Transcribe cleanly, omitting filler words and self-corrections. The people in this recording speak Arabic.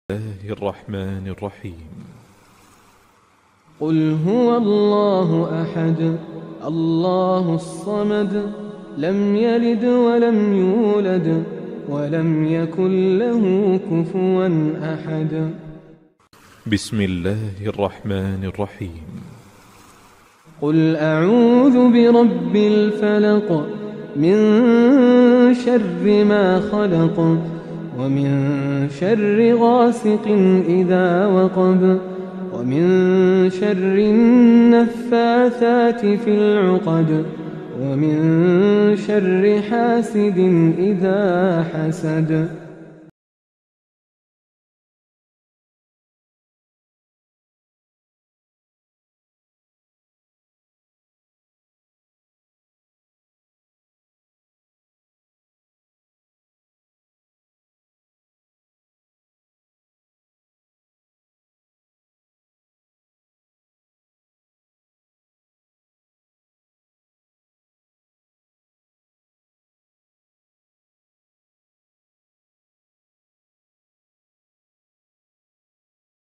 الله الرحمن الرحيم. قل هو الله أحد الله الصمد لم يلد ولم يولد ولم يكن له كفوا أحد. بسم الله الرحمن الرحيم. قل أعوذ برب الفلق من شر ما خلق ومن شر غاسق إذا وقب ومن شر النفاثات في العقد ومن شر حاسد إذا حسد.